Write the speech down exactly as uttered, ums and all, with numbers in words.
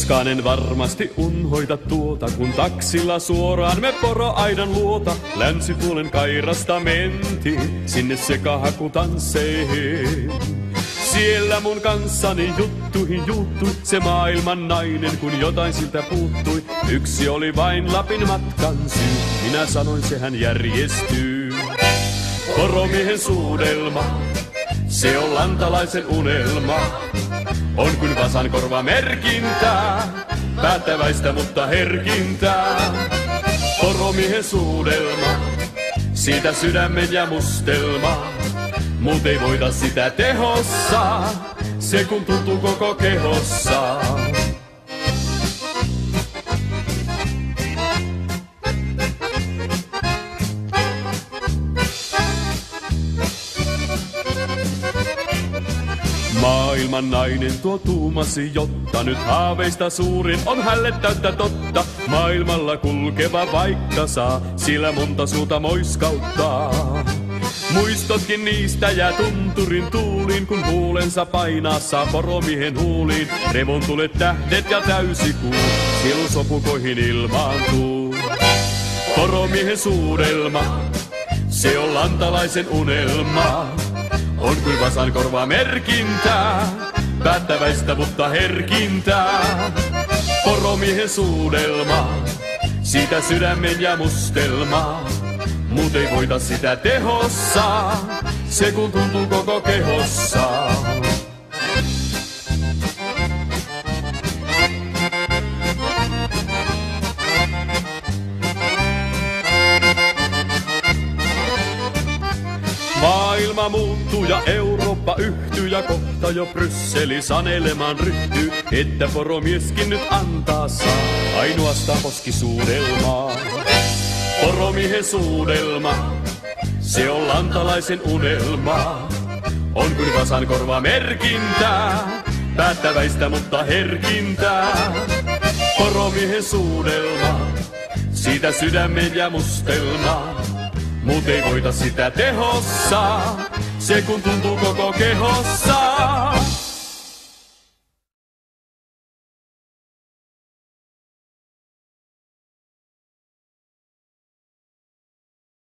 Koskaan en varmasti unhoita tuota, kun taksilla suoraan me poroaidan luota. Länsipuolen Kairasta mentiin, sinne sekahakutansseihin. Siellä mun kanssani juttuihin juuttui se maailman nainen, kun jotain siltä puuttui. Yksi oli vain Lapin matkan syy, minä sanoin sehän järjestyy. Poromiehen suudelma, se on lantalaisen unelma. On kuin vasan korva merkintää, päättäväistä mutta herkintää. Poromiehen suudelma, siitä sydämen ja mustelma. Mut ei voida sitä tehossa, se kun tuntuu koko kehossa. Maailman nainen tuo tuumasi, jotta nyt haaveista suurin on hälle täyttä totta. Maailmalla kulkeva vaikka saa, sillä monta suuta moiskauttaa. Muistotkin niistä jää tunturin tuuliin, kun huulensa painaa saa poromiehen huuliin. Revontulet, tähdet ja täysikuu, sielu sopukoihin ilmaantuu. Poromiehen suudelma, se on lantalaisen unelma. On kuin vasan korva merkintää, päättäväistä mutta herkintää. Poromiehen suudelma, siitä sydämen ja mustelma. Mut ei voita sitä tehossa, se kun tuntuu koko kehossa. Maailma muuttuu ja Eurooppa yhtyy ja kohta jo Brysseli sanelemaan ryhtyy, että poromieskin nyt antaa saa ainoastaan poskisuudelmaa. Poromiehen suudelma, se on lantalaisen unelma. On kuin vasan korva merkintää, päättäväistä mutta herkintää. Poromiehen suudelma, siitä sydämen ja mustelma. Mut ei voita sitä tehossa, se kun tuntuu koko kehossa.